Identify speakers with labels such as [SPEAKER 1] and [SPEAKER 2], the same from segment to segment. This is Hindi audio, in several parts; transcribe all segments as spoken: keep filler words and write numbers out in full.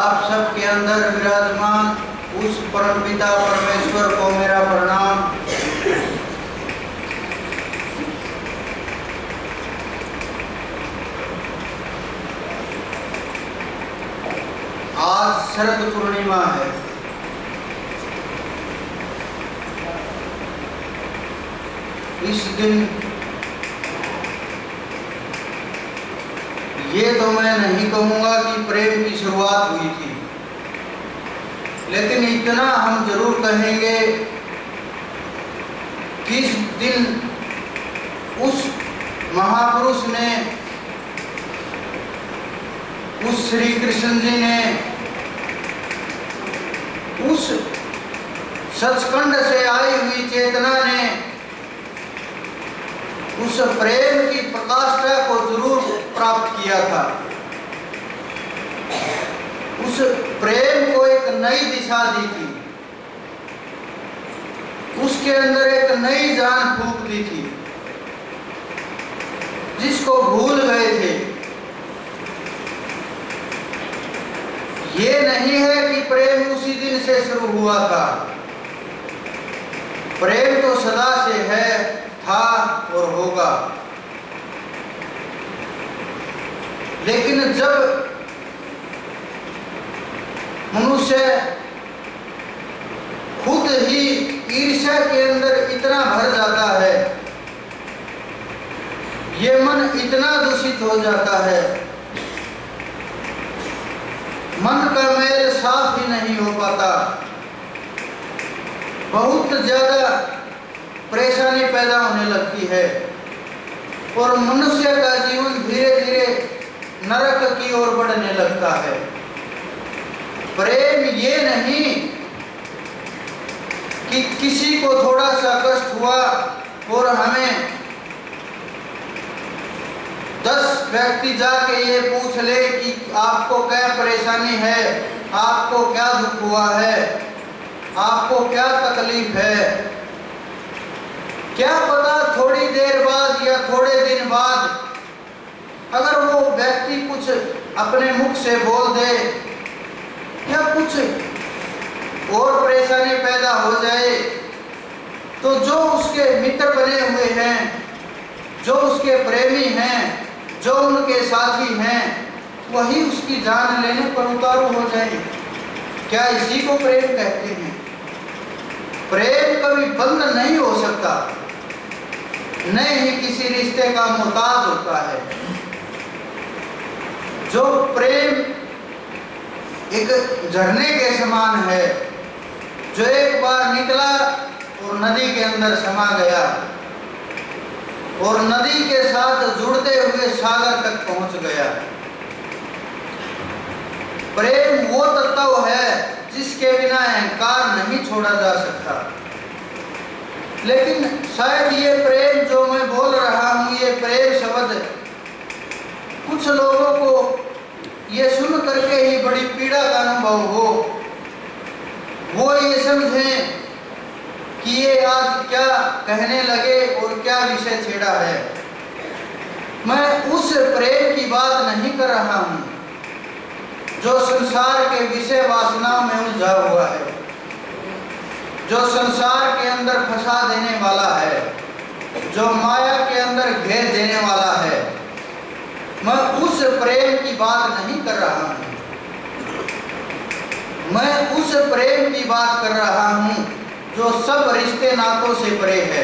[SPEAKER 1] आप सबके अंदर विराजमान उस परमपिता परमेश्वर को मेरा प्रणाम। आज शरद पूर्णिमा है। इस दिन ये तो मैं नहीं कहूँगा कि प्रेम की शुरुआत हुई थी, लेकिन इतना हम जरूर कहेंगे कि इस दिन उस महापुरुष ने, उस श्री कृष्ण जी ने उस सचखंड से आई हुई चेतना ने उस प्रेम की प्रकाष्ठा को जरूर प्राप्त किया था। उस प्रेम को एक नई दिशा दी थी, उसके अंदर एक नई जान फूंक दी थी, जिसको भूल गए थे। ये नहीं है कि प्रेम उसी दिन से शुरू हुआ था, प्रेम तो सदा से है, था और होगा। लेकिन जब मनुष्य खुद ही ईर्ष्या के अंदर इतना भर जाता है, ये मन इतना दूषित हो जाता है, मन का मेल साफ ही नहीं हो पाता, बहुत ज्यादा परेशानी पैदा होने लगती है और मनुष्य का जीवन धीरे धीरे नरक की ओर बढ़ने लगता है। प्रेम ये नहीं कि किसी को थोड़ा सा कष्ट हुआ और हमें दस व्यक्ति जाके ये पूछ ले कि आपको क्या परेशानी है, आपको क्या दुख हुआ है, आपको क्या तकलीफ है। क्या पता थोड़ी देर बाद या थोड़े दिन बाद अगर वो व्यक्ति कुछ अपने मुख से बोल दे या कुछ और परेशानी पैदा हो जाए, तो जो उसके मित्र बने हुए हैं, जो उसके प्रेमी हैं, जो उनके साथी हैं, वही उसकी जान लेने पर उतारू हो जाए। क्या इसी को प्रेम कहते हैं? प्रेम कभी बंद नहीं हो सकता, न ही किसी रिश्ते का मोहताज होता है। जो प्रेम एक झरने के समान है, जो एक बार निकला और नदी के अंदर समा गया और नदी के साथ जुड़ते हुए सागर तक पहुंच गया। प्रेम वो तत्व है जिसके बिना अहंकार नहीं छोड़ा जा सकता। लेकिन शायद ये प्रेम जो मैं बोल रहा हूँ, ये प्रेम शब्द कुछ लोगों को ये सुन करके ही बड़ी पीड़ा का अनुभव हो, वो ये समझें कि ये आज क्या कहने लगे और क्या विषय छेड़ा है। मैं उस प्रेम की बात नहीं कर रहा हूँ जो संसार के विषय वासनाओं में उलझा हुआ है, जो संसार के अंदर फंसा देने वाला है, जो माया के अंदर घेर देने वाला है। मैं उस प्रेम की बात नहीं कर रहा हूँ, मैं उस प्रेम की बात कर रहा हूँ जो सब रिश्ते नातों से परे है।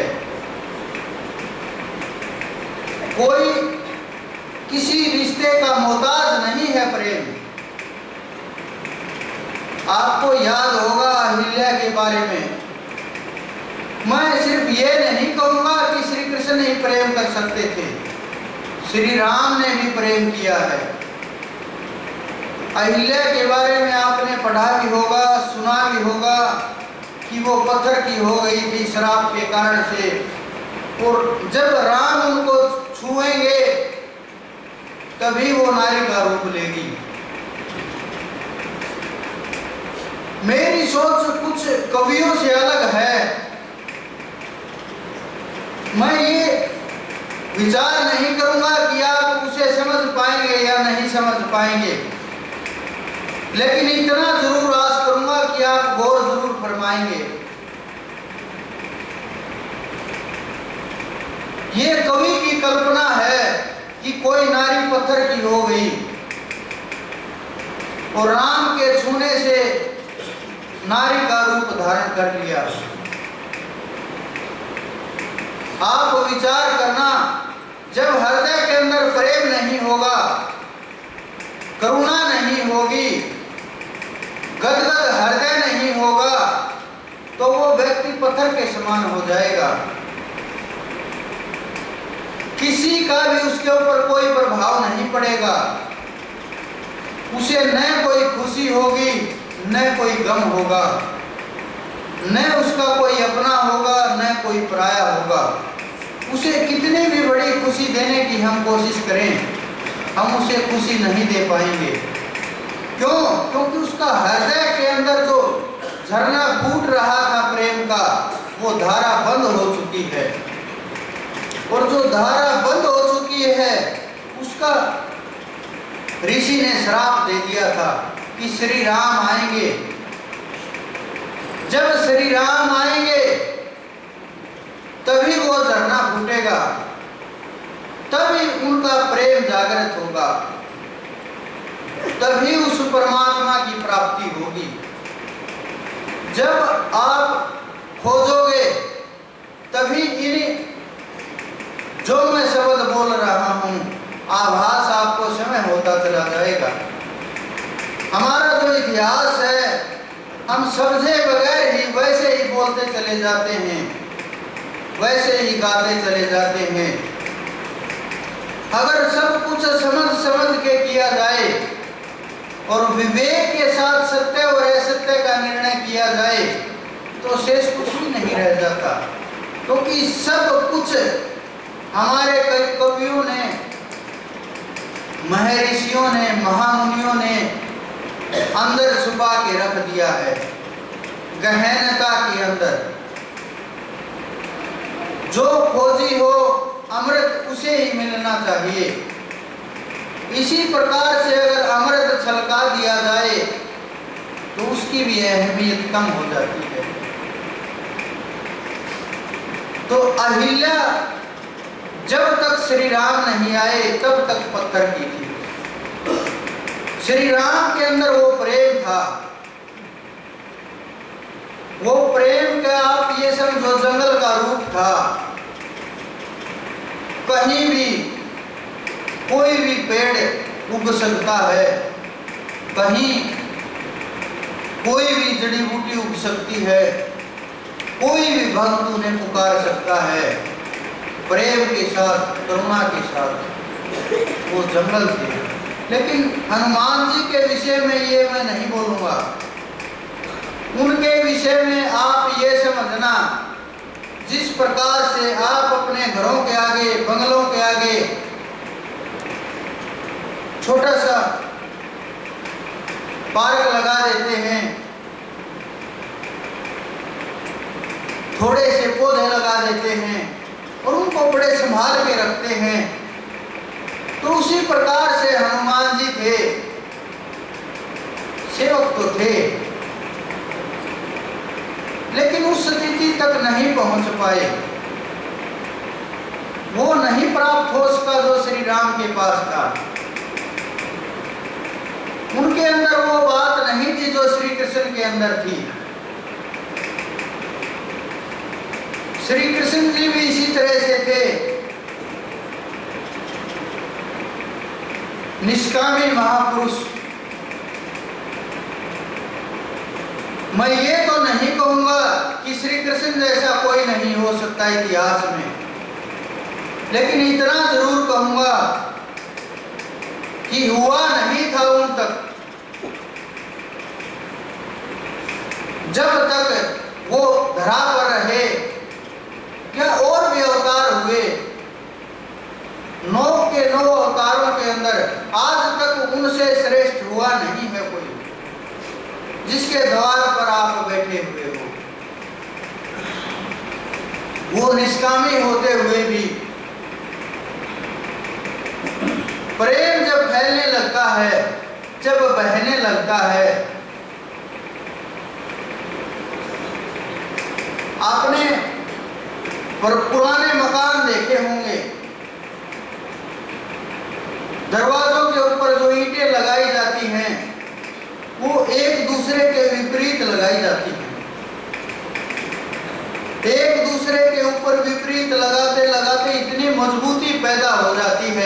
[SPEAKER 1] कोई किसी रिश्ते का मोहताज नहीं है प्रेम। आपको याद होगा अहिल्या के बारे में। मैं सिर्फ ये नहीं कहूँगा कि श्री कृष्ण ही प्रेम कर सकते थे, श्री राम ने भी प्रेम किया है। अहिल्या के बारे में आपने पढ़ा भी होगा, सुना भी होगा कि वो पत्थर की हो गई थी शराब के कारण से, और जब राम उनको छुएंगे तभी वो नारी का रूप लेगी। मेरी सोच कुछ कवियों से अलग है। मैं ये विचार नहीं करूंगा कि आप उसे समझ पाएंगे या नहीं समझ पाएंगे, लेकिन इतना जरूर आस करूंगा कि आप गौर जरूर फरमाएंगे। ये कवि की कल्पना है कि कोई नारी पत्थर की हो गई और राम के छूने से नारी का रूप धारण कर लिया। आप विचार करना, जब हृदय के अंदर प्रेम नहीं होगा, करुणा नहीं होगी, गदगद हृदय नहीं होगा, तो वो व्यक्ति पत्थर के समान हो जाएगा। किसी का भी उसके ऊपर कोई प्रभाव नहीं पड़ेगा। उसे न कोई खुशी होगी न कोई गम होगा, न उसका कोई अपना होगा न कोई पराया होगा। उसे कितनी भी बड़ी खुशी देने की हम कोशिश करें, हम उसे खुशी नहीं दे पाएंगे। क्यों? क्योंकि उसका हृदय के अंदर जो झरना फूट रहा था प्रेम का, वो धारा बंद हो चुकी है। और जो धारा बंद हो चुकी है, उसका ऋषि ने श्राप दे दिया था कि श्री राम आएंगे। जब श्री राम आएंगे तभी वो झरना फूटेगा, तभी उनका प्रेम जागृत होगा, तभी उस परमात्मा की प्राप्ति होगी। जब आप खोजोगे तभी इन जो मैं शब्द बोल रहा हूं आभास आपको समय होता चला जाएगा। हमारा जो इतिहास है, हम समझे बगैर ही वैसे ही बोलते चले जाते हैं, वैसे ही गाते चले जाते हैं। अगर सब कुछ समझ समझ के किया जाए और विवेक के साथ सत्य और असत्य का निर्णय किया जाए तो शेष कुछ भी नहीं रह जाता। क्योंकि तो सब कुछ हमारे कई कवियों ने, महर्षियों ने, महामुनियों ने अंदर छुपा के रख दिया है, गहनता के अंदर। जो खोजी हो अमृत उसे ही मिलना चाहिए। इसी प्रकार से अगर अमृत छलका दिया जाए तो उसकी भी अहमियत कम हो जाती है। तो अहिल्या जब तक श्री राम नहीं आए तब तक पत्थर की थी। श्री राम के अंदर वो प्रेम था, वो प्रेम का आप ये समझो जंगल का रूप था। कहीं भी कोई भी पेड़ उग सकता है, कहीं कोई भी जड़ी बूटी उग सकती है, कोई भी भक्त उन्हें पुकार सकता है। प्रेम के साथ, करुणा के साथ वो जंगल थे। लेकिन हनुमान जी के विषय में ये मैं नहीं बोलूँगा। उनके विषय में आप ये समझना, जिस प्रकार से आप अपने घरों के आगे, बंगलों के आगे छोटा सा पार्क लगा देते हैं, थोड़े से पौधे लगा देते हैं और उनको बड़े संभाल के रखते हैं, तो उसी प्रकार से हनुमान जी थे। सेवक तो थे लेकिन उस स्थिति तक नहीं पहुंच पाए। वो नहीं प्राप्त हो उसका जो श्री राम के पास था। उनके अंदर वो बात नहीं थी जो श्री कृष्ण के अंदर थी। श्री कृष्ण जी भी इसी तरह से थे, निष्कामी महापुरुष। मैं ये तो नहीं कहूंगा कि श्री कृष्ण जैसा कोई नहीं हो सकता इतिहास में, लेकिन इतना जरूर कहूंगा कि हुआ नहीं था उन तक। जब तक वो धरा पर रहे या और भी अवतार हुए, नौ के नौ अवतारों के अंदर आज तक उनसे श्रेष्ठ हुआ नहीं है कोई, जिसके द्वार पर आप बैठे हुए हो। वो निष्कामी होते हुए भी प्रेम जब फैलने लगता है जब बहने लगता है। आपने पर पुराने मकान देखे होंगे, दरवाजों के ऊपर जो ईंटें लगाई जाती हैं वो एक दूसरे के विपरीत लगाई जाती हैं। एक दूसरे के ऊपर विपरीत लगाते लगाते इतनी मजबूती पैदा हो जाती है,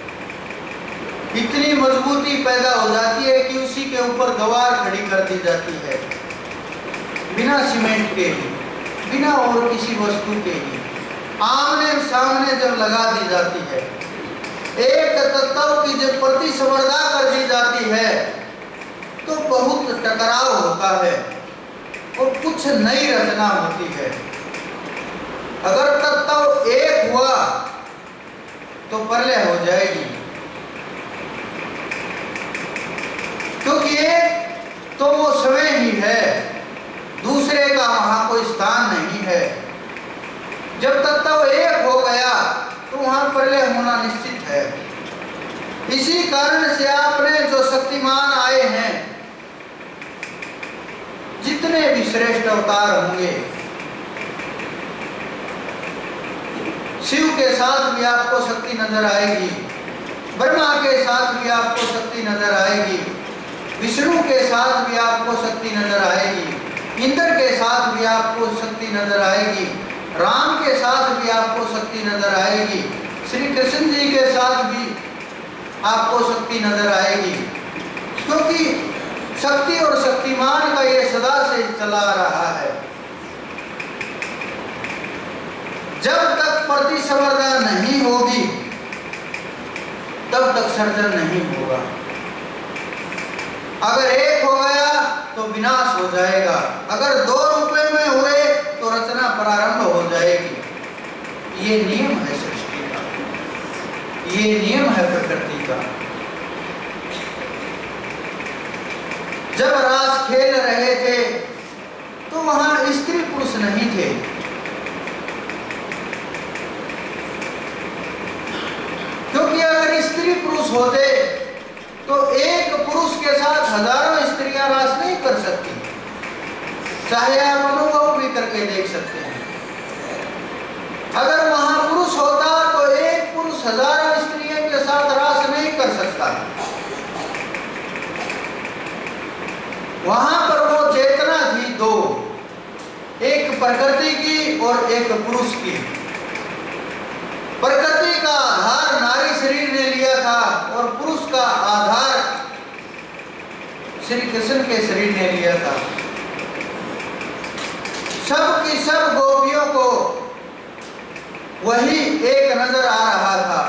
[SPEAKER 1] इतनी मजबूती पैदा हो जाती है कि उसी के ऊपर दीवार खड़ी कर दी जाती है, बिना सीमेंट के ही, बिना और किसी वस्तु के ही, आमने सामने जब लगा दी जाती है, एक तत्व की जब प्रतिस्पर्धा कर दी जाती है तो बहुत टकराव होता है और कुछ नई रचना होती है। अगर तत्व एक हुआ तो प्रलय हो जाएगी, क्योंकि एक तो वो स्वयं ही है, दूसरे का वहां कोई स्थान नहीं है। जब तत्व एक हो गया तो वहां प्रलय होना निश्चित है। इसी कारण से आपने जो शक्तिमान आए हैं, जितने भी श्रेष्ठ अवतार होंगे, शिव के साथ भी आपको शक्ति नजर आएगी, ब्रह्मा के साथ भी आपको शक्ति नजर आएगी, विष्णु के साथ भी आपको शक्ति नजर आएगी, इंद्र के साथ भी आपको शक्ति नजर आएगी, राम के साथ भी आपको शक्ति नजर आएगी, श्री कृष्ण जी के साथ भी आपको शक्ति नजर आएगी, क्योंकि शक्ति और शक्तिमान का ये सदा से चला रहा है। जब तक प्रतिस्पर्धा नहीं होगी तब तक सर्जन नहीं होगा। अगर एक हो गया तो विनाश हो जाएगा, अगर दो रुपए में हुए तो रचना प्रारंभ हो जाएगी। ये नियम है सृष्टि का, ये नियम है प्रकृति का। जब रास खेल रहे थे तो वहां स्त्री पुरुष नहीं थे, क्योंकि अगर स्त्री पुरुष होते तो एक पुरुष के साथ हजारों स्त्रियां रास नहीं कर सकती, चाहे आप अनुभव भी करके देख सकते हैं। अगर वहां पुरुष होता तो एक पुरुष हजारों स्त्रियों के साथ रास नहीं कर सकता। वहां पर वो चेतना थी दो, एक प्रकृति की और एक पुरुष की। प्रकृति का आधार नारी शरीर ने लिया था और पुरुष का आधार श्री कृष्ण के शरीर ने लिया था। सब की सब गोपियों को वही एक नजर आ रहा था।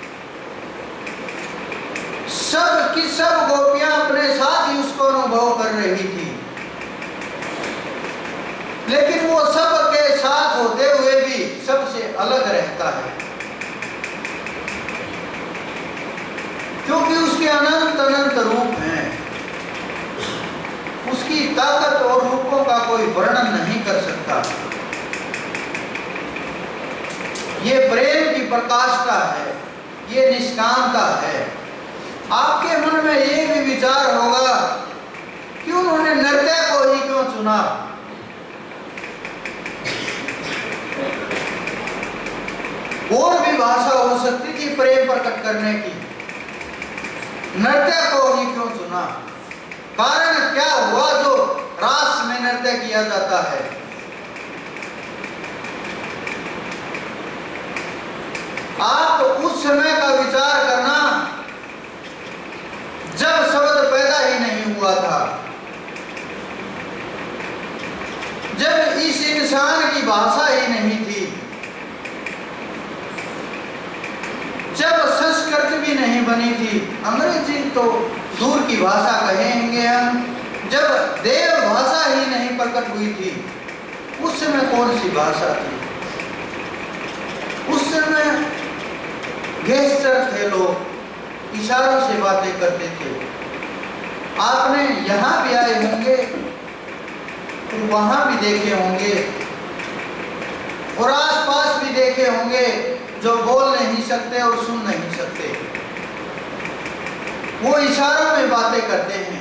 [SPEAKER 1] सब की सब गोपियां अपने साथ ही उसको अनुभव कर रही थी, लेकिन वो सब के साथ होते हुए भी सबसे अलग रहता है, क्योंकि उसके अनंत अनंत रूप हैं। उसकी ताकत और रूपों का कोई वर्णन नहीं कर सकता। ये प्रेम की प्रकाष्ठा है, ये निष्कामता है। आपके मन में ये भी विचार होगा कि उन्होंने नृत्य को ही क्यों चुना। और भी भाषा हो सकती थी प्रेम प्रकट करने की, नृत्य को ही क्यों चुना? कारण क्या हुआ जो रास में नृत्य किया जाता है? आप उस समय का विचार करना जब शब्द पैदा ही नहीं हुआ था, जब इस इंसान की भाषा ही नहीं थी, जब संस्कृत भी नहीं बनी थी, अंग्रेजी तो दूर की भाषा कहेंगे हम, जब देव भाषा ही नहीं प्रकट हुई थी, उस समय कौन सी भाषा थी? उस समय गेस्टर थे, लोग इशारों से बातें करते थे। आपने यहाँ भी आए होंगे तो वहां भी देखे होंगे और आसपास भी देखे होंगे जो बोल नहीं सकते और सुन नहीं सकते। वो इशारों में बातें करते हैं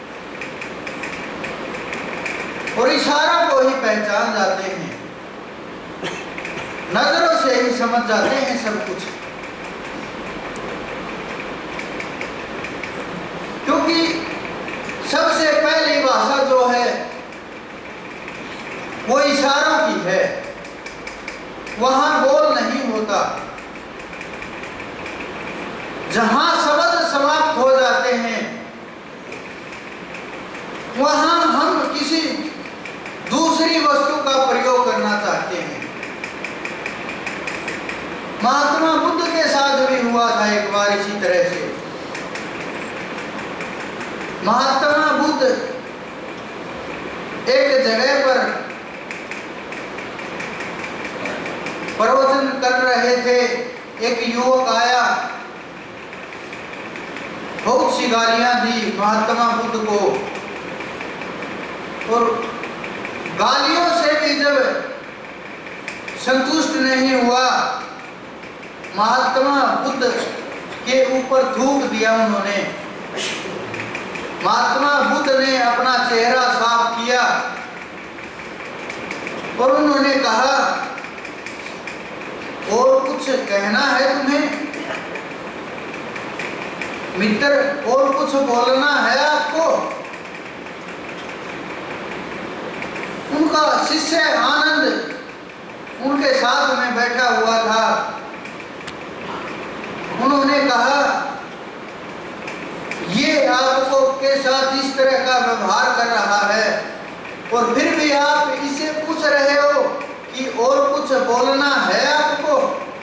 [SPEAKER 1] और इशारों को ही पहचान जाते हैं, नजरों से ही समझ जाते हैं सब कुछ। क्योंकि सबसे पहली भाषा जो है वो इशारों की है, वहां बोल नहीं होता। जहां शब्द समाप्त हो जाते हैं वहां हम किसी दूसरी वस्तु का प्रयोग करना चाहते हैं। महात्मा बुद्ध के साथ भी हुआ था एक बार इसी तरह से। महात्मा बुद्ध एक जगह पर प्रवचन कर रहे थे। एक युवक आया, बहुत सी गालियां दी महात्मा बुद्ध को, और गालियों से भी जब संतुष्ट नहीं हुआ, महात्मा बुद्ध के ऊपर थूक दिया उन्होंने। महात्मा बुद्ध ने अपना चेहरा साफ किया और उन्होंने कहा, और कुछ कहना है तुम्हें मित्र, और कुछ बोलना है आपको? उनका शिष्य आनंद उनके साथ में बैठा हुआ था। उन्होंने कहा, ये आपको के साथ इस तरह का व्यवहार कर रहा है और फिर भी आप इसे पूछ रहे हो कि और कुछ बोलना है आपको?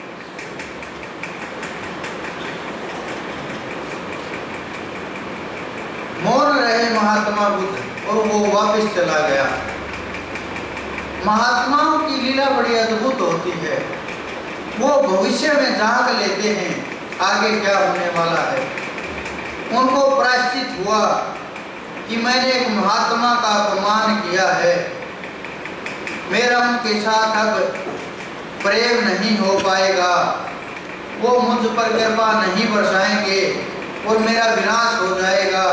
[SPEAKER 1] मौन रहे महात्मा बुद्ध और वो वापस चला गया। महात्माओं की लीला बड़ी अद्भुत होती है। वो भविष्य में झांक लेते हैं आगे क्या होने वाला है। उनको प्रायश्चित हुआ कि मैंने एक महात्मा का अपमान किया है, मेरा उनके साथ अब प्रेम नहीं हो पाएगा, वो मुझ पर कृपा नहीं बरसाएंगे और मेरा विनाश हो जाएगा।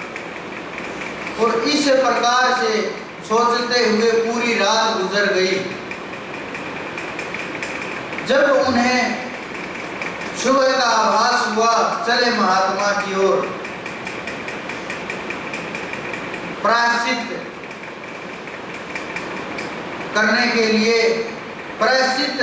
[SPEAKER 1] और इस प्रकार से सोचते हुए पूरी रात गुजर गई। जब उन्हें सुबह का आभास हुआ, चले महात्मा की ओर। प्रायश्चित करने के लिए प्रायश्चित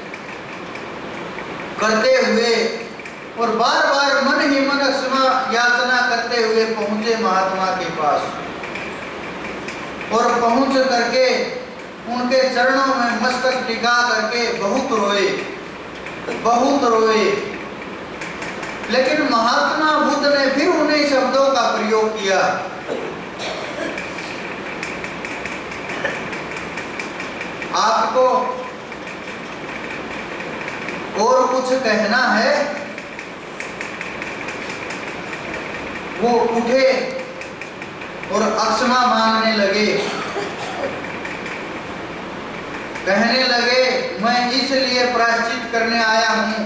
[SPEAKER 1] करते हुए और बार बार मन ही मन क्षमा याचना करते हुए पहुंचे महात्मा के पास। और पहुंच करके उनके चरणों में मस्तक टिका करके बहुत रोए, बहुत रोए। लेकिन महात्मा बुद्ध ने फिर उन्हीं शब्दों का प्रयोग किया, आपको और कुछ कहना है? वो उठे और क्षमा मांगने लगे। कहने लगे, मैं इसलिए प्रायश्चित करने आया हूं,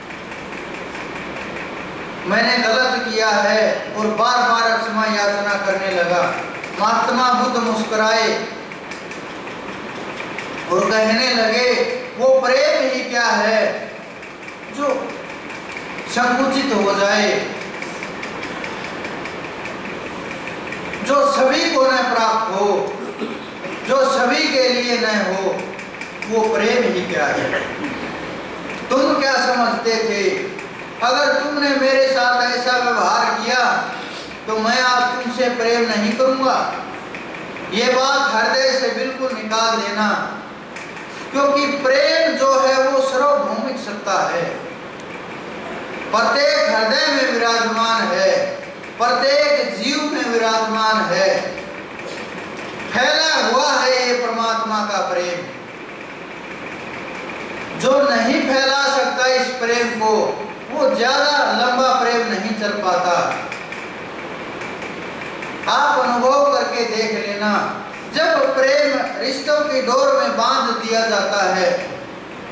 [SPEAKER 1] मैंने गलत किया है, और बार बार क्षमा याचना करने लगा। महात्मा बुद्ध मुस्कुराए और कहने लगे, वो प्रेम ही क्या है जो संकुचित हो जाए, जो सभी को न प्राप्त हो, जो सभी के लिए न हो, वो प्रेम ही क्या है। तुम क्या समझते थे? अगर तुमने मेरे साथ ऐसा व्यवहार किया तो मैं आप तुमसे प्रेम नहीं करूंगा। ये बात हृदय से बिल्कुल निकाल देना, क्योंकि प्रेम जो है वो सार्वभौमिक सत्ता है, प्रत्येक हृदय में विराजमान है, प्रत्येक जीव में विराजमान है, फैला हुआ है ये परमात्मा का प्रेम। जो नहीं फैला सकता इस प्रेम को, वो ज्यादा लंबा प्रेम नहीं चल पाता। आप अनुभव करके देख लेना, जब प्रेम रिश्तों की डोर में बांध दिया जाता है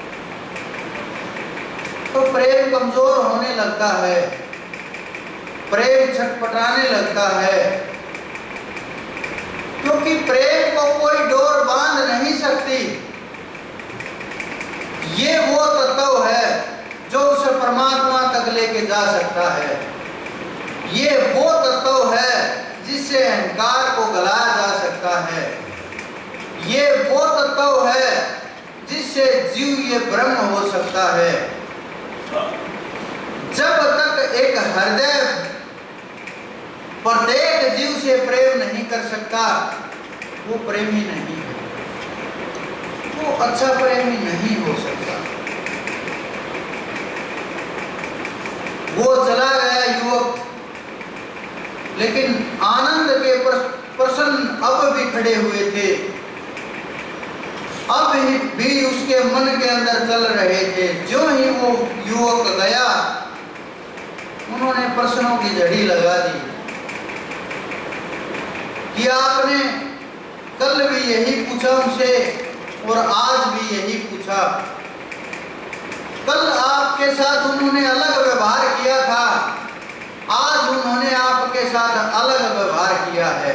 [SPEAKER 1] तो प्रेम कमजोर होने लगता है। प्रेम छटपटाने लगता है, क्योंकि प्रेम को कोई डोर बांध नहीं सकती। ये वो तत्व है जो उसे परमात्मा तक लेके जा सकता है। ये वो तत्व है जिससे अहंकार को गलाया जा सकता है। ये वो तत्व है जिससे जीव ये ब्रह्म हो सकता है। जब तक एक हृदय प्रत्येक जीव से प्रेम नहीं कर सकता, वो प्रेमी नहीं है, वो अच्छा प्रेमी नहीं हो सकता। वो चला गया युवक, लेकिन आनंद के प्रसन्न अब भी खड़े हुए थे, अब भी उसके मन के अंदर चल रहे थे। जो ही वो युवक गया, उन्होंने प्रश्नों की झड़ी लगा दी कि आपने कल भी यही पूछा उनसे और आज भी यही पूछा। कल आपके साथ उन्होंने अलग व्यवहार किया था, आज उन्होंने आपके साथ अलग व्यवहार किया है।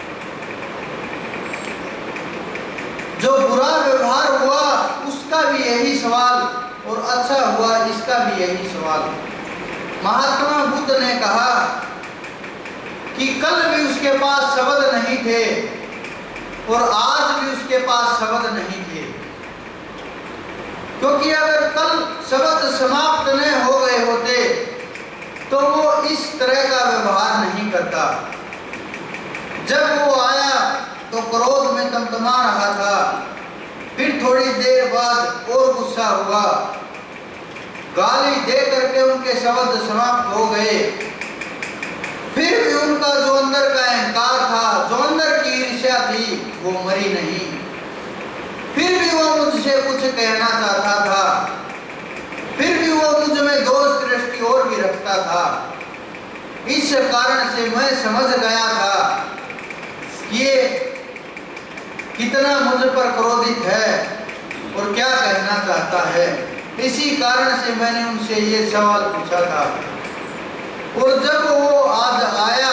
[SPEAKER 1] जो बुरा व्यवहार हुआ उसका भी यही सवाल और अच्छा हुआ इसका भी यही सवाल। महात्मा बुद्ध ने कहा कि कल भी उसके पास शब्द नहीं थे और आज भी उसके पास शब्द नहीं थे, क्योंकि अगर कल शब्द समाप्त न हो गए होते तो वो इस तरह का व्यवहार नहीं करता। जब वो आया तो क्रोध में तमतमा रहा था, फिर थोड़ी देर बाद और गुस्सा हुआ, गाली दे करके उनके शब्द समाप्त हो गए। फिर भी उनका जो अंदर का अहंकार था, जो अंदर की ईर्ष्या थी, वो मरी नहीं। फिर भी वो मुझसे कुछ कहना चाहता था, फिर भी वो मुझ में दोष दृष्टि और भी रखता था। इस कारण से मैं समझ गया था कि ये कितना मुझ पर क्रोधित है और क्या कहना चाहता है। इसी कारण से मैंने उनसे ये सवाल पूछा था। और जब वो आज आया,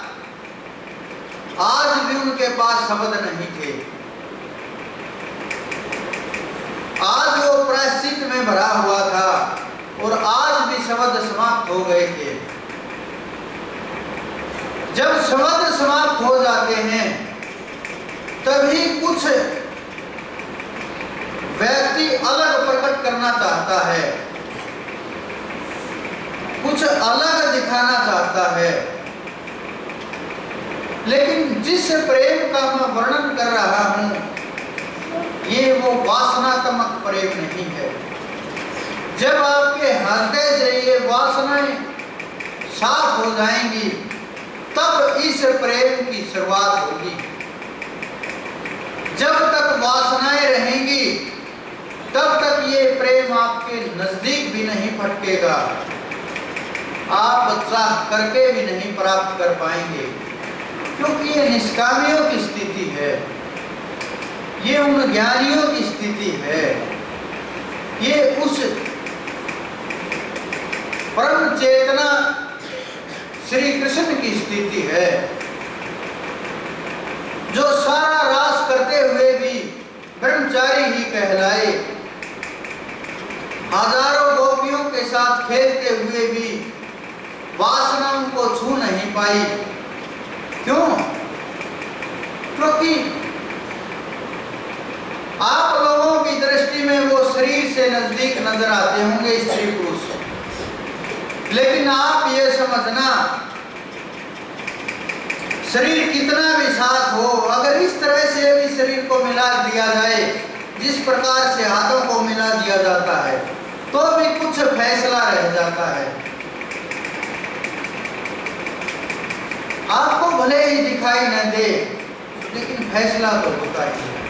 [SPEAKER 1] आज भी उनके पास शब्द नहीं थे। आज वो प्रायश्चित में भरा हुआ था और आज भी शब्द समाप्त हो गए थे। जब शब्द समाप्त हो जाते हैं तभी कुछ व्यक्ति अलग प्रकट करना चाहता है, कुछ अलग दिखाना चाहता है, लेकिन जिस प्रेम का मैं वर्णन कर रहा हूं ये वो वासनात्मक प्रेम नहीं है। जब आपके हृदय से ये वासनाएं साफ हो जाएंगी तब इस प्रेम की शुरुआत होगी। जब तक वासनाएं रहेंगी तब तक ये प्रेम आपके नजदीक भी नहीं फटकेगा, आप चाह करके भी नहीं प्राप्त कर पाएंगे, क्योंकि ये निष्कामियों की स्थिति है, ये उन ज्ञानियों की स्थिति है, ये उस परम चेतना श्री कृष्ण की स्थिति है, जो सारा रास करते हुए भी ब्रह्मचारी ही कहलाए, हजारों गोपियों के साथ खेलते हुए भी वासनाओं को छू नहीं पाई। क्यों? क्योंकि आप लोगों की दृष्टि में वो शरीर से नजदीक नजर आते होंगे स्त्री पुरुष, लेकिन आप ये समझना शरीर कितना भी साथ हो, अगर इस तरह से भी शरीर को मिला दिया जाए जिस प्रकार से हाथों को मिला दिया जाता है, तो भी कुछ फैसला रह जाता है। आपको भले ही दिखाई न दे, लेकिन फैसला तो होता ही है।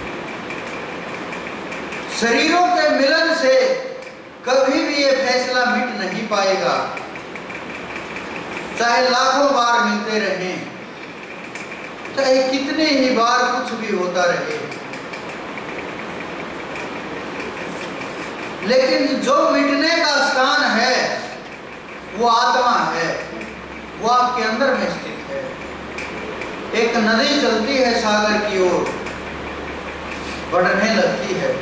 [SPEAKER 1] शरीरों के मिलन से कभी भी ये फैसला मिट नहीं पाएगा, चाहे लाखों बार मिलते रहें, चाहे कितने ही बार कुछ भी होता रहे, लेकिन जो मिटने का स्थान है वो आत्मा है, वो आपके अंदर में स्थित है। एक नदी चलती है सागर की ओर, बढ़ने लगती है,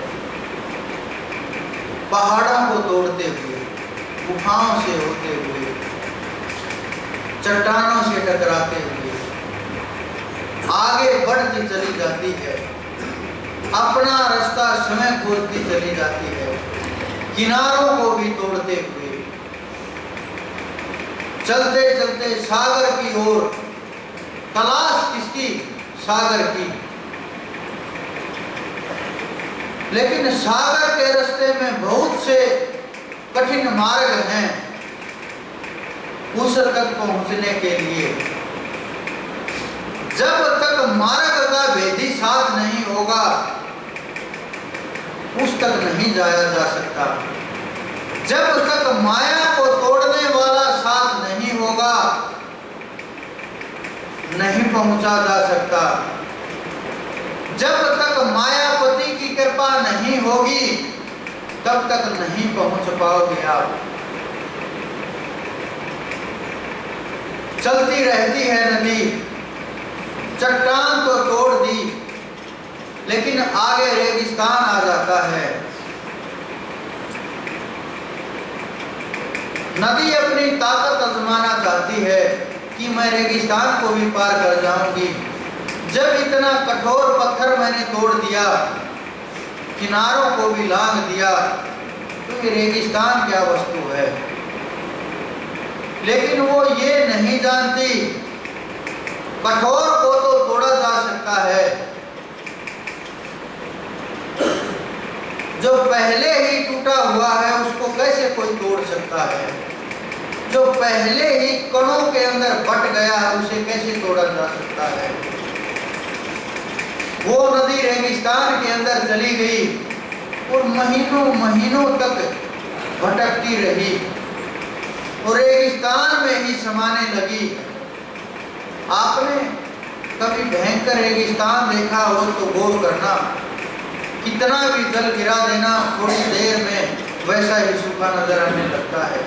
[SPEAKER 1] पहाड़ों को तोड़ते हुए, गुफाओं से होते हुए, चट्टानों से टकराते हुए आगे बढ़ती चली जाती है, अपना रास्ता समय खोजती चली जाती है, किनारों को भी तोड़ते हुए चलते चलते सागर की ओर। तलाश किसकी? सागर की। लेकिन सागर के रास्ते में बहुत से कठिन मार्ग हैं उस तक पहुंचने के लिए। जब तक मार्ग का भेदी साथ नहीं होगा उस तक नहीं जाया जा सकता। जब तक माया को तोड़ने वाला साथ नहीं होगा नहीं पहुंचा जा सकता। जब तक मायापति की कृपा नहीं होगी तब तक नहीं पहुंच पाओगे आप। चलती रहती है नदी, चट्टान तो तोड़ दी लेकिन आगे रेगिस्तान आ जाता है। नदी अपनी ताकत आजमाना चाहती है कि मैं रेगिस्तान को भी पार कर जाऊंगी। जब इतना कठोर पत्थर मैंने तोड़ दिया, किनारों को भी लांग दिया, तो ये रेगिस्तान क्या वस्तु है। लेकिन वो ये नहीं जानती कठोर को तो तोड़ा जा सकता है, जो पहले ही टूटा हुआ है उसको कैसे कोई तोड़ सकता है। जो पहले ही कणों के अंदर बट गया है उसे कैसे तोड़ा जा सकता है। वो नदी रेगिस्तान के अंदर चली गई और महीनों महीनों तक भटकती रही और रेगिस्तान में ही समाने लगी। आपने कभी भयंकर रेगिस्तान देखा हो तो गौर करना, कितना भी जल गिरा देना थोड़ी देर में वैसा ही सूखा नजर आने लगता है।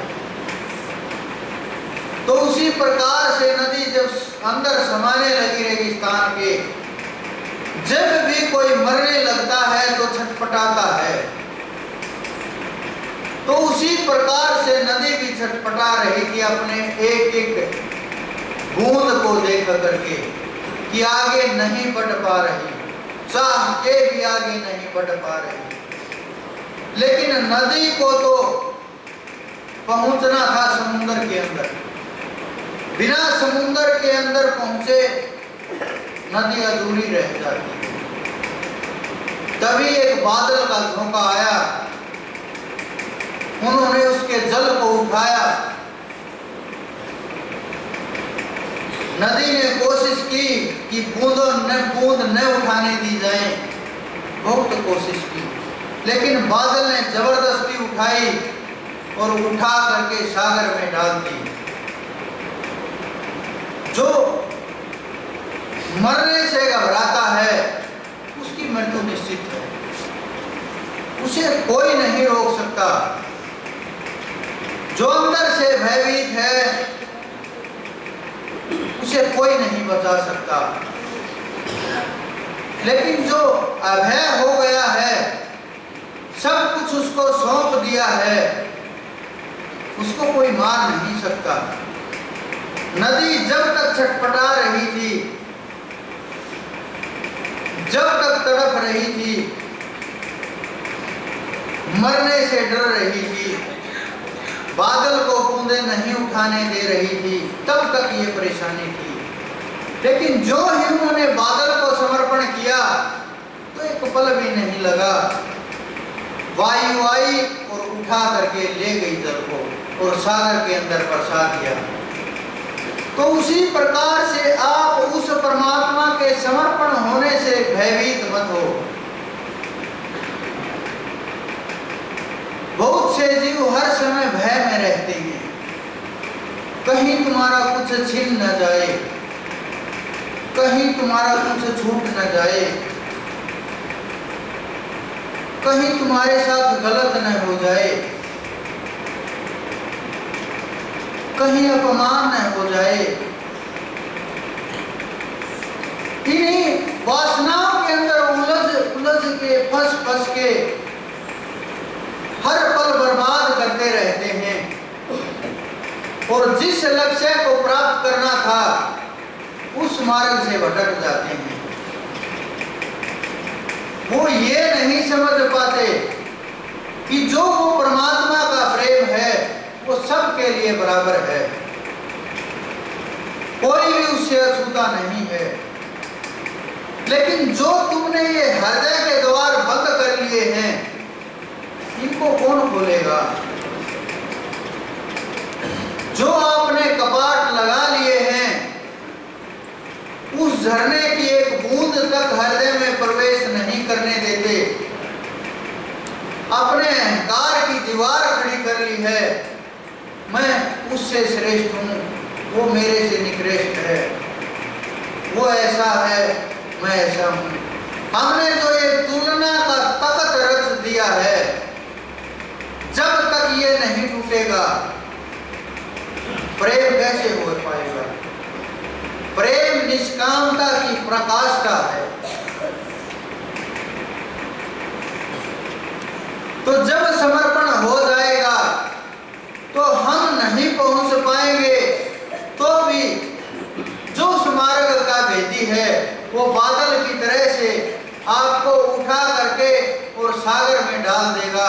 [SPEAKER 1] तो उसी प्रकार से नदी जब अंदर समाने लगी रेगिस्तान के, जब भी कोई मरने लगता है तो छटपटाता है, तो उसी प्रकार से नदी भी छटपटा रही थी अपने एक एक बूंद को देख करके कि आगे नहीं बढ़ पा रही, चाह के भी आगे नहीं बढ़ पा रही। लेकिन नदी को तो पहुंचना था समुद्र के अंदर, बिना समुद्र के अंदर पहुंचे नदी अधूरी रह जाती। तभी एक बादल का झोंका आया, उन्होंने उसके जल को उठाया। नदी ने कोशिश की कि बूंदों न बूंद न उठाने दी जाए, बहुत कोशिश की, लेकिन बादल ने जबरदस्ती उठाई और उठा करके सागर में डाल दी। जो मरने से घबराता है उसकी मृत्यु निश्चित है, उसे कोई नहीं रोक सकता। जो अंदर से भयभीत है उसे कोई नहीं बचा सकता। लेकिन जो अभय हो गया है, सब कुछ उसको सौंप दिया है, उसको कोई मार नहीं सकता। नदी जब तक छटपटा रही थी, जब तक तड़प रही थी, मरने से डर रही थी, बादल को बूंदे नहीं उठाने दे रही थी, तब तक ये परेशानी थी। लेकिन जो ही उन्होंने बादल को समर्पण किया तो एक पल भी नहीं लगा, वायु आई और उठा करके ले गई जल को और सागर के अंदर बरसा दिया। तो उसी प्रकार से आप उस परमात्मा के समर्पण होने से भयभीत मत हो। बहुत से जीव हर समय भय में रहते हैं, कहीं तुम्हारा कुछ छिन न जाए, कहीं तुम्हारा कुछ छूट न जाए, कहीं तुम्हारे साथ गलत न हो जाए। कहीं अपमान न हो जाए। इन्हीं वासनाओं के अंदर उलझ उलझ के फंस फंस के हर पल बर्बाद करते रहते हैं और जिस लक्ष्य को प्राप्त करना था उस मार्ग से भटक जाते हैं। वो ये नहीं समझ पाते कि जो वो परमात्मा का प्रेम है वो सबके लिए बराबर है, कोई भी उससे अछूता नहीं है। लेकिन जो तुमने ये हृदय के द्वार बंद कर लिए हैं, इनको कौन खोलेगा? जो आपने कपाट लगा लिए हैं, उस झरने की एक बूंद तक हृदय में प्रवेश नहीं करने देते। अपने अहंकार की दीवार खड़ी कर ली है, मैं उससे श्रेष्ठ हूं, वो मेरे से निकृष्ट है, वो ऐसा है, मैं ऐसा हूं। हमने जो ये तुलना का तख्त रच दिया है, जब तक ये नहीं टूटेगा प्रेम कैसे हो पाएगा? प्रेम निष्कामता की प्रकाष्ठा है। तो जब समर्पण हो जाएगा तो हम नहीं पहुंच पाएंगे, तो भी जो उस मार्ग का भेदी है वो बादल की तरह से आपको उठा करके और सागर में डाल देगा।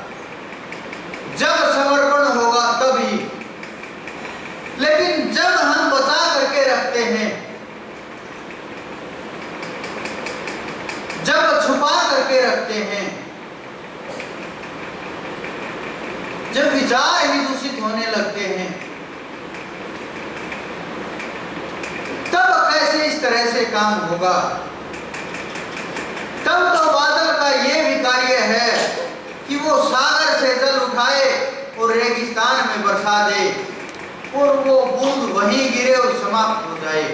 [SPEAKER 1] जब समर्पण होगा तभी। लेकिन जब हम बचा करके रखते हैं, जब छुपा करके रखते हैं, जब विचार ही दूषित होने लगते हैं, तब कैसे इस तरह से काम होगा? तब तो बादल का ये भी कार्य है कि वो सागर से जल उठाए और रेगिस्तान में बरसा दे और वो बूंद वहीं गिरे और समाप्त हो जाए।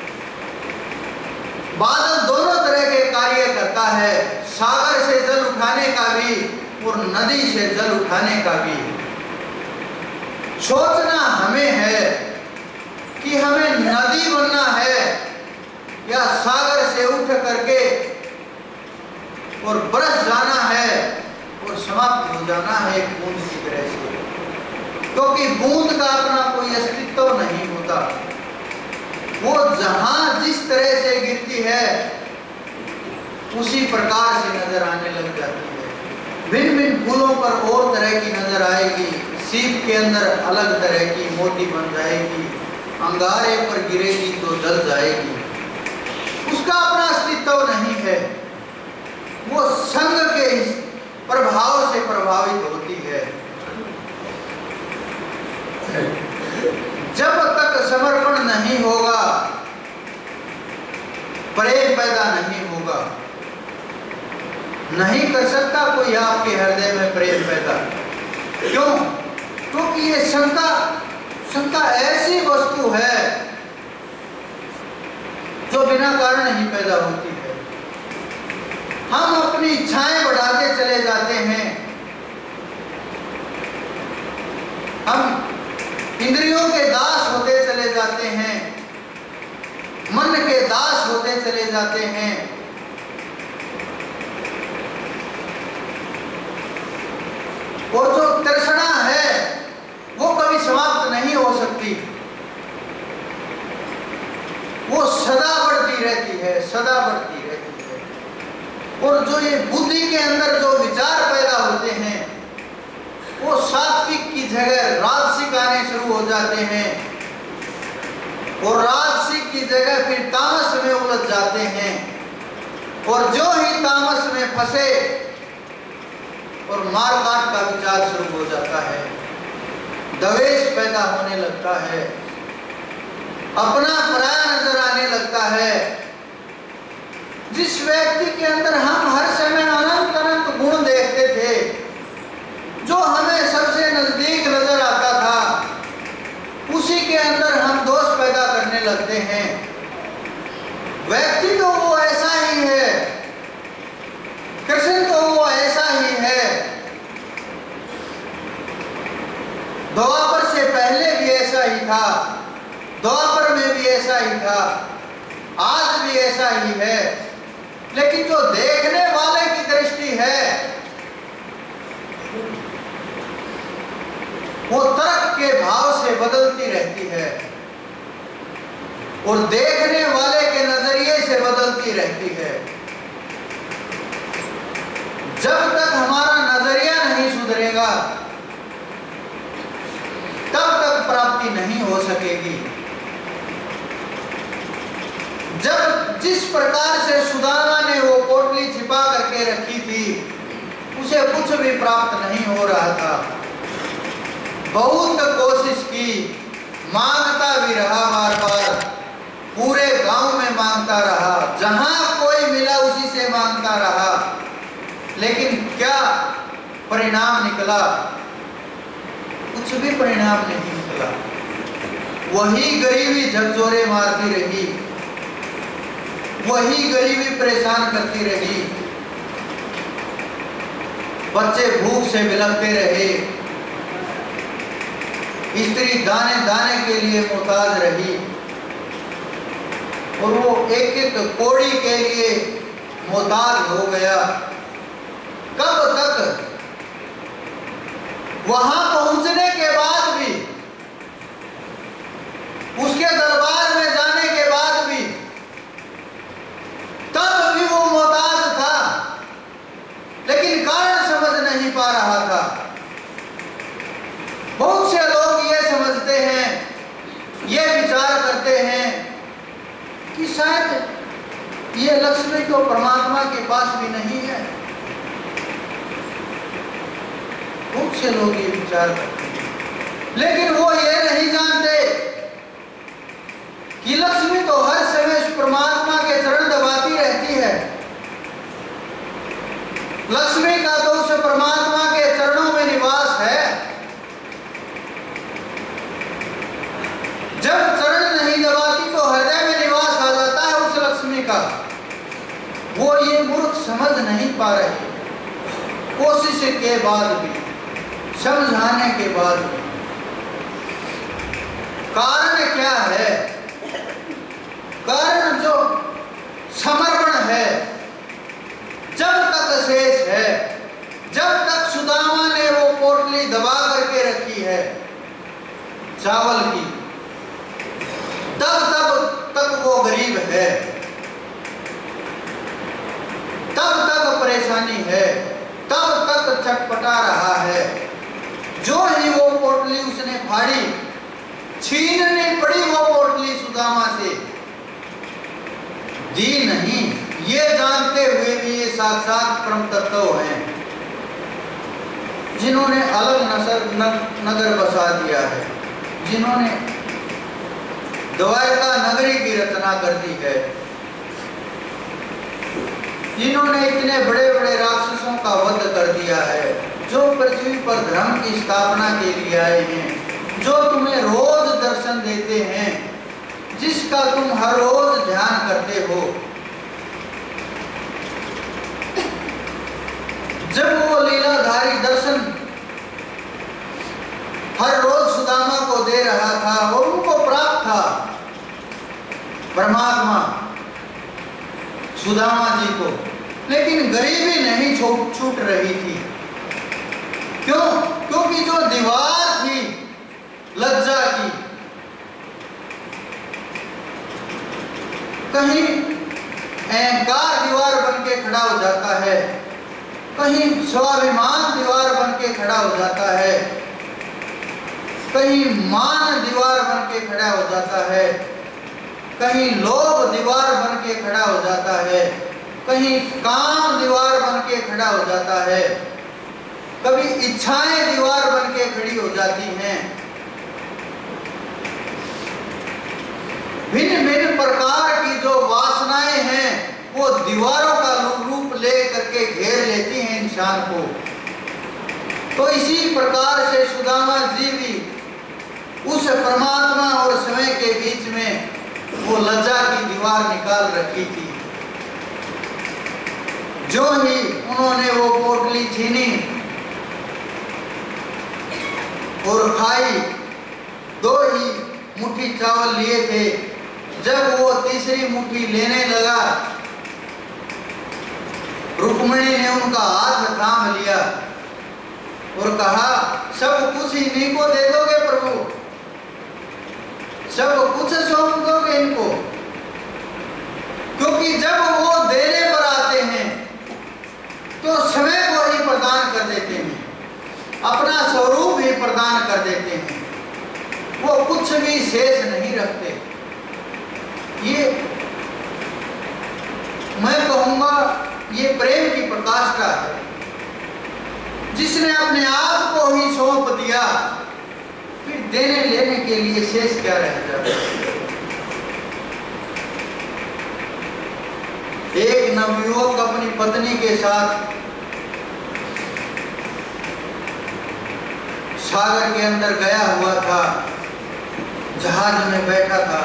[SPEAKER 1] बादल दोनों तरह के कार्य करता है, सागर से जल उठाने का भी और नदी से जल उठाने का भी। सोचना हमें है कि हमें नदी बनना है या सागर से उठ करके और बरस जाना है और समाप्त हो जाना है एक बूंद की तरह से। क्योंकि बूंद का अपना कोई अस्तित्व नहीं होता, वो जहां जिस तरह से गिरती है उसी प्रकार से नजर आने लग जाती है। भिन्न भिन्न फूलों पर और तरह की नजर आएगी, सीप के अंदर अलग तरह की मोती बन जाएगी, अंगारे पर गिरेगी तो जल जाएगी। उसका अपना अस्तित्व नहीं है, वो संग के प्रभाव से प्रभावित होती है। जब तक समर्पण नहीं होगा प्रेम पैदा नहीं होगा। नहीं कर सकता कोई आपके हृदय में प्रेम पैदा। क्यों? क्योंकि ये शंका शंका ऐसी वस्तु है जो बिना कारण ही पैदा होती है। हम अपनी इच्छाएं बढ़ाते चले जाते हैं, हम इंद्रियों के दास होते चले जाते हैं, मन के दास होते चले जाते हैं। और जो तृष्णा है वो कभी समाप्त नहीं हो सकती, वो सदा बढ़ती रहती है, सदा बढ़ती रहती है। और जो ये बुद्धि के अंदर जो विचार पैदा होते हैं वो सात्विक की जगह राजसिक आने शुरू हो जाते हैं और राजसिक की जगह फिर तामस में उलझ जाते हैं। और जो ही तामस में फंसे और मार काट का विचार शुरू हो जाता है, द्वेष पैदा होने लगता है, अपना पराया नजर आने लगता है। जिस व्यक्ति के अंदर हम हर समय अनंत अनंत गुण देखते थे, जो हमें सबसे नजदीक नजर आता था, उसी के अंदर हम दोष पैदा करने लगते हैं। व्यक्ति तो वो ऐसा ही है, कृष्ण तो वो ऐसा ही है, द्वापर से पहले भी ऐसा ही था, द्वापर में भी ऐसा ही था, आज भी ऐसा ही है। लेकिन जो देखने वाले की दृष्टि है वो तर्क के भाव से बदलती रहती है और देखने वाले के नजरिए से बदलती रहती है। जब तक हमारा नजरिया नहीं सुधरेगा तब तक प्राप्ति नहीं हो सकेगी। जब जिस प्रकार से सुदामा ने वो पोटली छिपा करके रखी थी उसे कुछ भी प्राप्त नहीं हो रहा था, बहुत कोशिश की, मांगता भी रहा, बार बार पूरे गांव में मांगता रहा, जहां कोई मिला उसी से मांगता रहा, लेकिन क्या परिणाम निकला? कुछ भी परिणाम नहीं निकला। वही गरीबी झकझोरे मारती रही, वही गरीबी परेशान करती रही, बच्चे भूख से बिलखते रहे, स्त्री दाने दाने के लिए मोहताज रही और वो एक एक कोड़ी के लिए मोहताज हो गया। कब तक? वहां पहुंचने के बाद भी, उसके दरबार में जाने के बाद भी, तब भी वो मोहताज था, लेकिन कारण समझ नहीं पा रहा था। बहुत से लोग ये समझते हैं, ये विचार करते हैं कि शायद ये लक्ष्मी तो परमात्मा के पास भी नहीं है। बहुत से लोग ये विचार करते हैं, लेकिन वो ये नहीं जानते कि लक्ष्मी तो हर समय उस परमात्मा के चरण दबाती रहती है। लक्ष्मी का तो उस परमात्मा के चरणों में निवास है। जब चरण नहीं दबाती तो हृदय में निवास आ जाता है उस लक्ष्मी का। वो ये मूर्ख समझ नहीं पा रहे, कोशिश के बाद भी, समझाने के बाद भी। कारण क्या है? कारण जो समर्पण है, जब तक शेष है, जब तक सुदामा ने वो पोटली दबा करके रखी है चावल की, तब तब तक वो गरीब है, तब तक परेशानी है, तब तक छटपटा रहा है। जो ही वो पोटली उसने फाड़ी, छीननी पड़ी वो पोटली सुदामा से, दी नहीं। ये जानते हुए भी ये साक्षात परम तत्व हैं जिन्होंने अलग नसर नगर बसा दिया है, जिन्होंने द्वारका नगरी की रचना कर दी है, जिन्होंने इतने बड़े बड़े राक्षसों का वध कर दिया है, जो पृथ्वी पर धर्म की स्थापना के लिए आए हैं, जो तुम्हें रोज दर्शन देते हैं, जिसका तुम हर रोज ध्यान करते हो। जब वो लीलाधारी दर्शन हर रोज सुदामा को दे रहा था और उनको प्राप्त था परमात्मा सुदामा जी को, लेकिन गरीबी नहीं छूट छूट रही थी। क्यों? क्योंकि जो दीवार थी लज्जा की, कहीं अहंकार दीवार बन के खड़ा हो जाता है, कहीं स्वाभिमान दीवार बन के खड़ा हो जाता है, कहीं मान दीवार बन के खड़ा हो जाता है, कहीं लोभ दीवार बन के खड़ा हो जाता है, कहीं काम दीवार बन के खड़ा हो जाता है, कभी इच्छाएं दीवार बन के खड़ी हो जाती हैं। भिन्न भिन्न प्रकार की जो वासनाएं हैं वो दीवारों का रूप ले करके घेर लेती हैं इंसान को। तो इसी प्रकार से सुदामा जी भी उस परमात्मा और समय के बीच में वो लज्जा की दीवार निकाल रखी थी। जो ही उन्होंने वो पोटली छीनी और खाई, दो ही चावल लिए थे, जब वो तीसरी मुट्ठी लेने लगा, रुक्मिणी ने उनका हाथ थाम लिया और कहा, सब कुछ इन्हीं को दे दोगे प्रभु, सब कुछ सौंप दोगे इनको? क्योंकि जब वो देने पर आते हैं तो समय को ही प्रदान कर देते हैं, अपना स्वरूप ही प्रदान कर देते हैं, वो कुछ भी शेष नहीं रखते। ये मैं कहूंगा ये प्रेम की प्रकाष्ठा है, जिसने अपने आप को ही सौंप दिया, फिर देने लेने के लिए शेष क्या रह जाता है। एक नवयुवक अपनी पत्नी के साथ सागर के अंदर गया हुआ था, जहाज में बैठा था।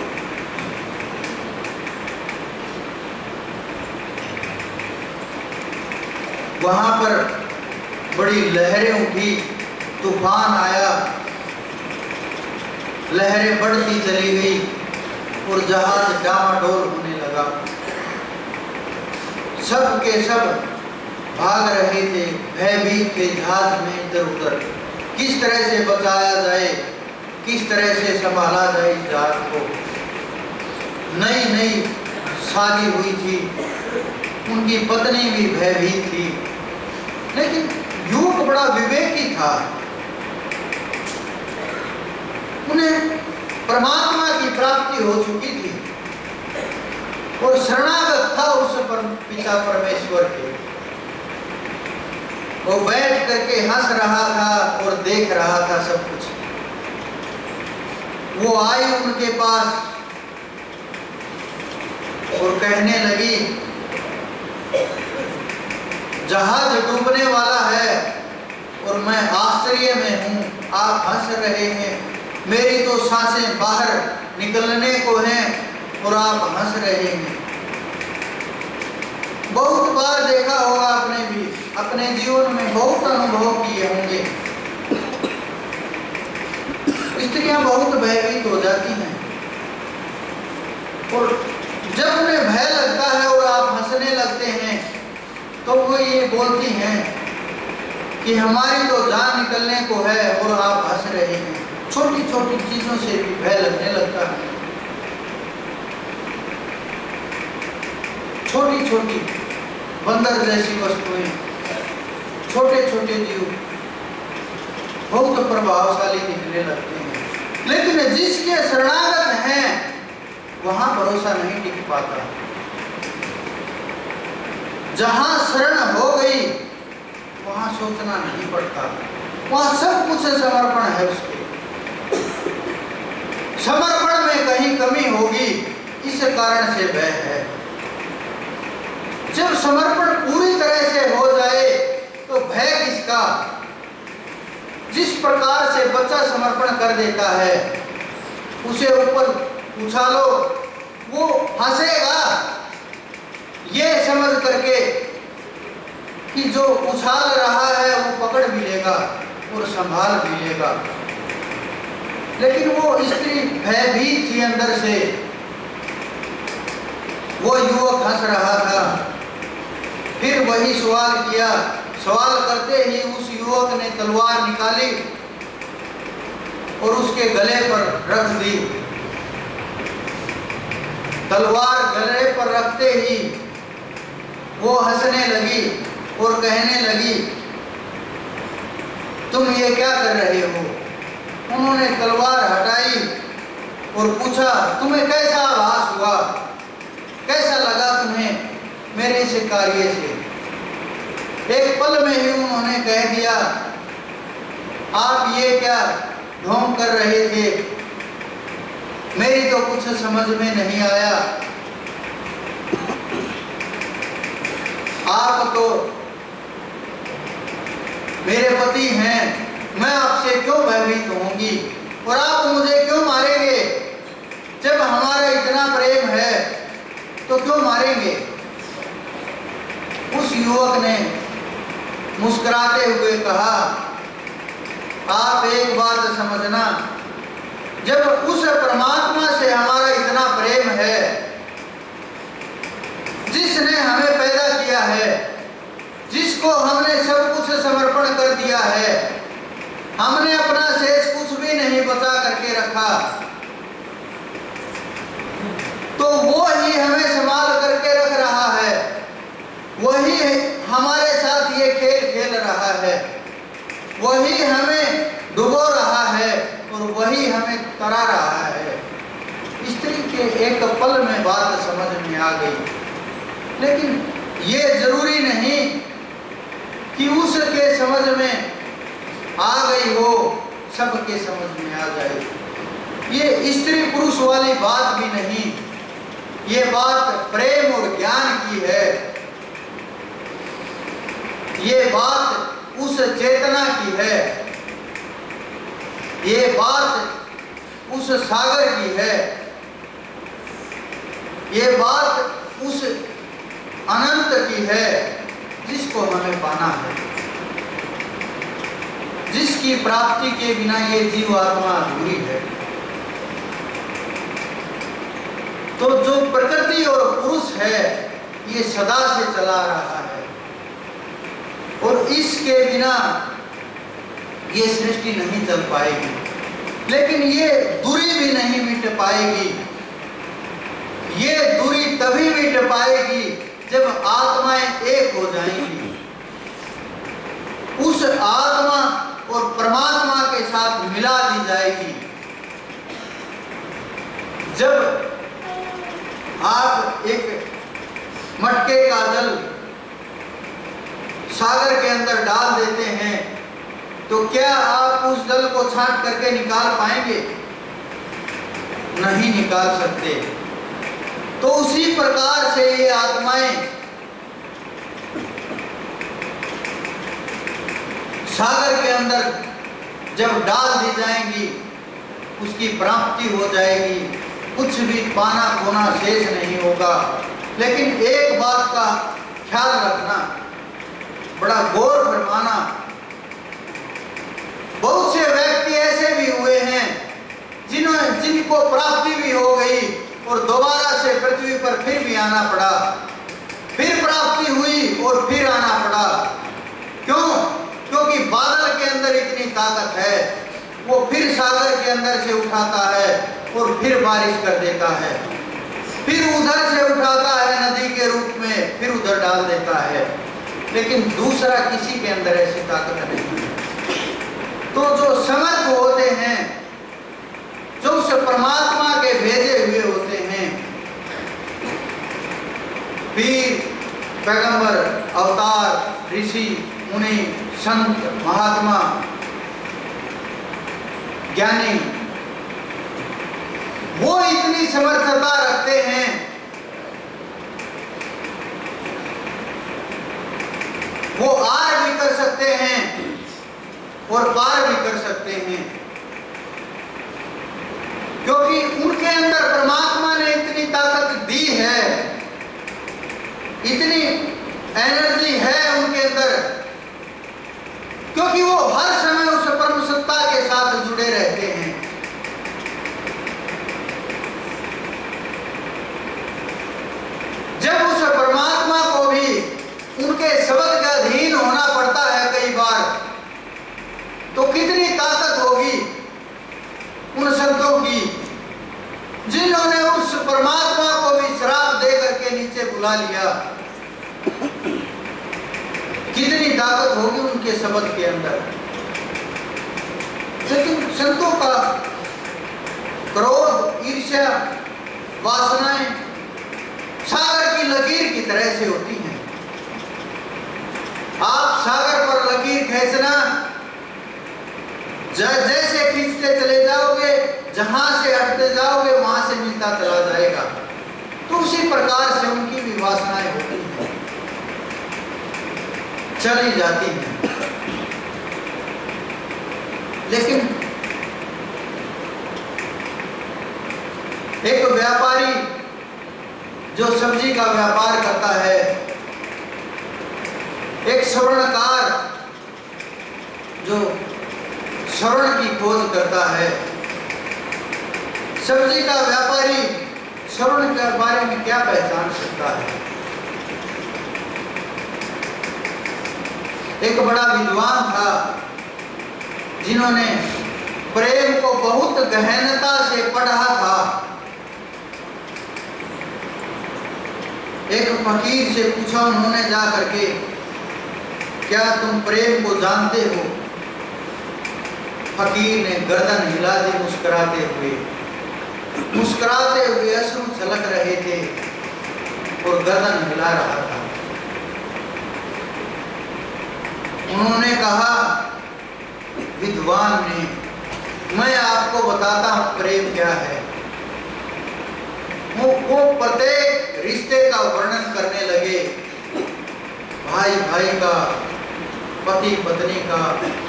[SPEAKER 1] वहां पर बड़ी लहरें उठी, तूफान आया, लहरें बढ़ती चली गई और जहाज डामाडोल होने लगा। सब के सब भाग रहे थे, भयभीत थे जहाज में इधर उधर, किस तरह से बचाया जाए, किस तरह से संभाला जाए इस जहाज को। नई नई शादी हुई थी, उनकी पत्नी भी भयभीत थी, लेकिन युवक बड़ा विवेकी था। उन्हें परमात्मा की प्राप्ति हो चुकी थी और शरणागत था उस पर पिता परमेश्वर के। वो बैठ करके हंस रहा था और देख रहा था सब कुछ। वो आई उनके पास और कहने लगी, जहाज डूबने वाला है और मैं आश्चर्य में हूं, आप हंस रहे हैं, मेरी तो सांसें बाहर निकलने को हैं और आप हंस रहे हैं। बहुत बार देखा होगा आपने भी, अपने जीवन में बहुत अनुभव किए होंगे। स्त्रियां बहुत भयभीत हो जाती हैं और जब उन्हें भय लगता है और आप हंसने लगते हैं तो वो ये बोलती हैं कि हमारी तो जान निकलने को है और आप हंस रहे हैं। छोटी छोटी चीजों से भी भय लगने लगता है। छोटी छोटी बंदर जैसी वस्तुएं, छोटे छोटे जीव बहुत प्रभावशाली दिखने लगते हैं, लेकिन जिसके शरणागत हैं वहां भरोसा नहीं टिक पाता। जहां शरण हो गई वहां सोचना नहीं पड़ता, वहां सब कुछ समर्पण है उसके। समर्पण में कहीं कमी होगी इस कारण से भय है। जब समर्पण पूरी तरह से हो जाए तो भय किसका। जिस प्रकार से बच्चा समर्पण कर देता है, उसे ऊपर उछालो वो हंसेगा, ये समझ करके कि जो उछाल रहा है वो पकड़ भी लेगा और संभाल भी लेगा। लेकिन वो स्त्री भयभीत थी अंदर से। वो युवक हंस रहा था, फिर वही सवाल किया। सवाल करते ही उस युवक ने तलवार निकाली और उसके गले पर रख दी। तलवार गले पर रखते ही वो हंसने लगी और कहने लगी, तुम ये क्या कर रहे हो। उन्होंने तलवार हटाई और पूछा, तुम्हें कैसा आभास हुआ, कैसा लगा तुम्हें मेरे इस कार्य से। एक पल में ही उन्होंने कह दिया, आप ये क्या ढोंग कर रहे थे, मेरी तो कुछ समझ में नहीं आया। आप तो मेरे पति हैं, मैं आपसे क्यों भयभीत होंगी और आप मुझे क्यों मारेंगे। जब हमारा इतना प्रेम है तो क्यों मारेंगे। उस युवक ने मुस्कुराते हुए कहा, आप एक बात समझना, जब उस परमात्मा है, जिसने हमें पैदा किया है, जिसको हमने सब कुछ समर्पण कर दिया है, हमने अपना शेष कुछ भी नहीं बचा करके रखा, तो वो ही हमें संभाल करके रख रहा है, वही हमारे साथ ये खेल खेल रहा है, वही हमें डुबो रहा है और वही हमें तरा रहा है। स्त्री के एक पल में बात समझ में आ गई, लेकिन ये जरूरी नहीं कि उसके समझ में आ गई हो सबके समझ में आ जाए। ये स्त्री पुरुष वाली बात भी नहीं, ये बात प्रेम और ज्ञान की है, ये बात उस चेतना की है, ये बात उस सागर की है, ये बात उस अनंत की है जिसको हमें पाना है, जिसकी प्राप्ति के बिना ये जीवात्मा अधूरी है। तो जो प्रकृति और पुरुष है ये सदा से चला रहा है और इसके बिना ये सृष्टि नहीं चल पाएगी, लेकिन ये दूरी भी नहीं मिट पाएगी। ये दूरी तभी मिट पाएगी जब आत्माएं एक हो जाएंगी, उस आत्मा और परमात्मा के साथ मिला दी जाएगी। जब आप एक मटके का जल सागर के अंदर डाल देते हैं तो क्या आप उस जल को छांट करके निकाल पाएंगे? नहीं निकाल सकते। तो उसी प्रकार से ये आत्माएं सागर के अंदर जब डाल दी जाएंगी उसकी प्राप्ति हो जाएगी, कुछ भी पाना खोना शेष नहीं होगा। लेकिन एक बात का ख्याल रखना, बड़ा गौर फरमाना, बहुत से व्यक्ति ऐसे भी हुए हैं जिन्होंने जिनको प्राप्ति भी हो गई और दोबारा से पृथ्वी पर फिर भी आना पड़ा, फिर प्राप्ति हुई और फिर आना पड़ा। क्यों? क्योंकि बादल के अंदर इतनी ताकत है, वो फिर सागर के अंदर से उठाता है और फिर बारिश कर देता है, फिर उधर से उठाता है नदी के रूप में, फिर उधर डाल देता है। लेकिन दूसरा किसी के अंदर ऐसी ताकत नहीं है। तो जो समर्थ होते हैं, जो उस परमात्मा के भेजे हुए होते हैं, पीर, पैगंबर, अवतार, ऋषि, मुनि, संत, महात्मा, ज्ञानी, वो इतनी समर्थता रखते हैं वो आर भी कर सकते हैं और पार भी कर सकते हैं, क्योंकि उनके अंदर परमात्मा ने इतनी ताकत दी है, इतनी एनर्जी है उनके अंदर, क्योंकि वो हर समय उस परम सत्ता के साथ जुड़े रहते हैं। जब उस परमात्मा को भी उनके शब्द के अधीन होना पड़ता है कई बार, तो कितनी ताकत होगी उन संतों की जिन्होंने उस परमात्मा को भी श्राप दे करके नीचे बुला लिया। कितनी ताकत होगी उनके शब्द के अंदर। लेकिन संतों का क्रोध, ईर्ष्या, वासनाएं सागर की लकीर की तरह से होती हैं। आप सागर पर लकीर खींचना, जैसे खींचते चले जाओगे, जहां से हटते जाओगे वहां से मिलता चला जाएगा। तो उसी प्रकार से उनकी भी वासनाएं होती हैं, चली जाती हैं। लेकिन एक व्यापारी जो सब्जी का व्यापार करता है, एक स्वर्णकार जो स्वर्ण की खोज करता है, सब्जी का व्यापारी स्वर्ण के बारे में क्या पहचान सकता है? एक बड़ा विद्वान था जिन्होंने प्रेम को बहुत गहनता से पढ़ा था। एक फकीर से पूछा उन्होंने जा करके, क्या तुम प्रेम को जानते हो? फकीर ने गर्दन हिला दी मुस्कुराते हुए। मुस्कुराते हुए अश्रु छलक रहे थे और गर्दन हिला रहा था। उन्होंने कहा, विद्वान ने, मैं आपको बताता हूं प्रेम क्या है। वो, वो प्रत्येक रिश्ते का वर्णन करने लगे, भाई भाई का, पति पत्नी का,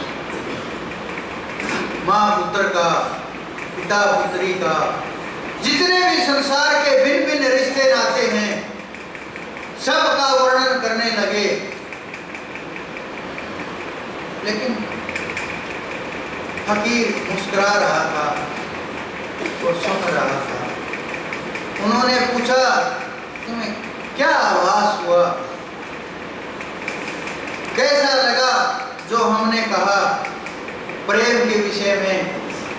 [SPEAKER 1] माँ पुत्र का, पिता पुत्री का, जितने भी संसार के भिन्न भिन्न रिश्ते नाते हैं सबका वर्णन करने लगे। लेकिन फकीर मुस्कुरा रहा था और सुन रहा था। उन्होंने पूछा, तुम्हें क्या आभास हुआ, कैसा लगा जो हमने कहा प्रेम के विषय में?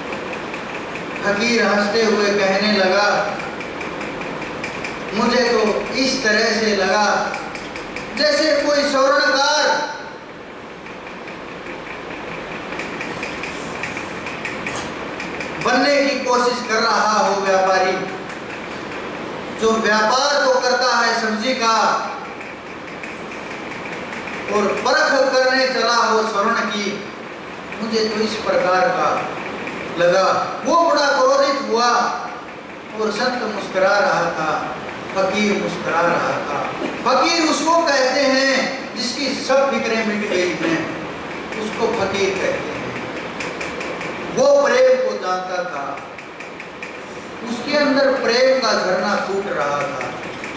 [SPEAKER 1] फकीर हंसते हुए कहने लगा, मुझे तो इस तरह से लगा जैसे कोई स्वर्णकार बनने की कोशिश कर रहा हो, व्यापारी जो व्यापार तो करता है सब्जी का और परख करने चला हो स्वर्ण की, मुझे तो इस प्रकार का लगा। वो बड़ा क्रोधित हुआ और संत मुस्कुरा रहा था, फकीर मुस्कुरा रहा था। फकीर उसको कहते हैं जिसकी सब फिक्रें मिट गई हैं, उसको फकीर कहते हैं। वो प्रेम को जानता था, उसके अंदर प्रेम का झरना टूट रहा था,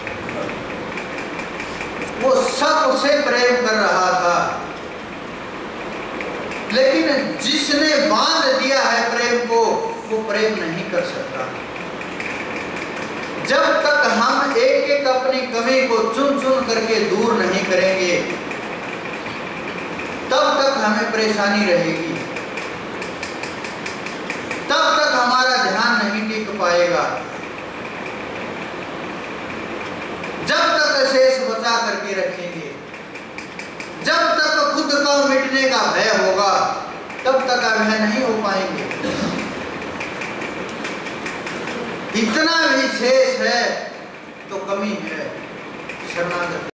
[SPEAKER 1] वो सबसे प्रेम कर रहा था। लेकिन जिसने बांध दिया है प्रेम को, वो प्रेम नहीं कर सकता। जब तक हम एक एक अपनी कमी को चुन चुन करके दूर नहीं करेंगे, तब तक हमें परेशानी रहेगी, तब तक हमारा ध्यान नहीं टिक पाएगा। जब तक शेष बचा करके रखेंगे, जब तक खुद को मिटने का भय होगा, तब तक वह नहीं हो पाएंगे। इतना भी शेष है तो कमी है। शरणागत